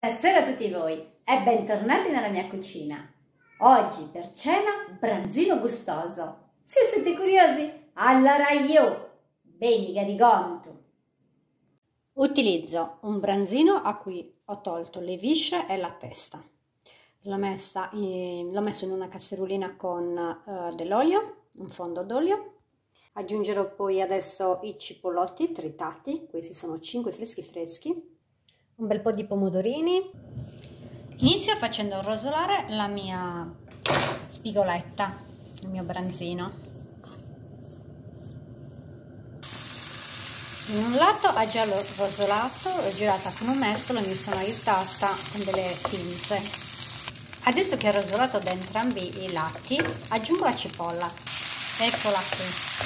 Buonasera a tutti voi e bentornati nella mia cucina. Oggi per cena branzino gustoso. Se siete curiosi, allora io, beniga di gonto. Utilizzo un branzino a cui ho tolto le viscere e la testa. L'ho messo in una casserolina con dell'olio, un fondo d'olio. Aggiungerò poi adesso i cipollotti tritati, questi sono 5 freschi. Un bel po' di pomodorini. Inizio facendo rosolare la mia spigoletta, il mio branzino. In un lato ha già rosolato, l'ho girata con un mestolo e mi sono aiutata con delle pinze. Adesso che ho rosolato da entrambi i lati, aggiungo la cipolla. Eccola qui.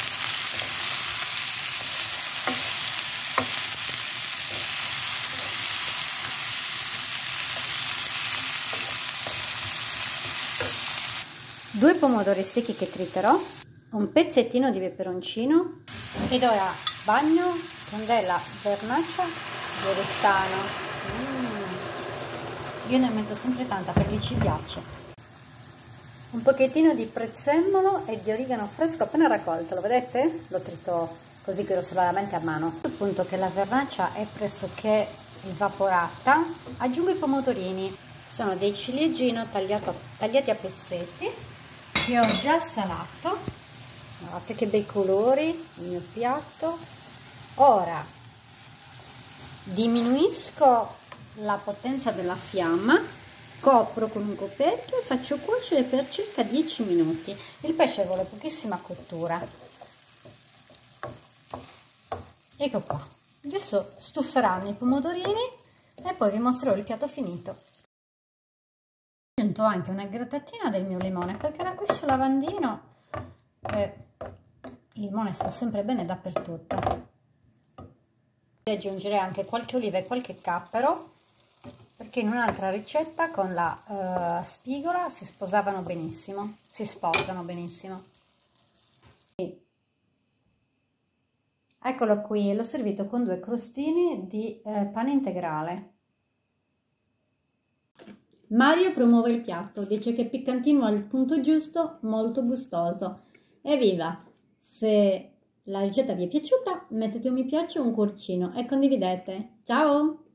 Due pomodori secchi che triterò, un pezzettino di peperoncino ed ora bagno con della vernaccia di oristano. Io ne metto sempre tanta perché ci piace. Un pochettino di prezzemolo e di origano fresco appena raccolto, lo vedete? Lo trito così grossolanamente a mano. A questo punto che la vernaccia è pressoché evaporata, aggiungo i pomodorini. Sono dei ciliegino tagliati a pezzetti che ho già salato. Guardate che bei colori il mio piatto. Ora diminuisco la potenza della fiamma, copro con un coperchio e faccio cuocere per circa 10 minuti. Il pesce vuole pochissima cottura. Ecco qua. Adesso stuferanno i pomodorini e poi vi mostrerò il piatto finito. Ho aggiunto anche una grattatina del mio limone perché era qui sul lavandino e il limone sta sempre bene dappertutto. Aggiungerei anche qualche oliva e qualche cappero perché in un'altra ricetta con la spigola si sposano benissimo, si sposano benissimo. Eccolo qui, l'ho servito con 2 crostini di pane integrale. Mario promuove il piatto, dice che piccantino al punto giusto, molto gustoso. Evviva! Se la ricetta vi è piaciuta, mettete un mi piace o un cuoricino e condividete. Ciao!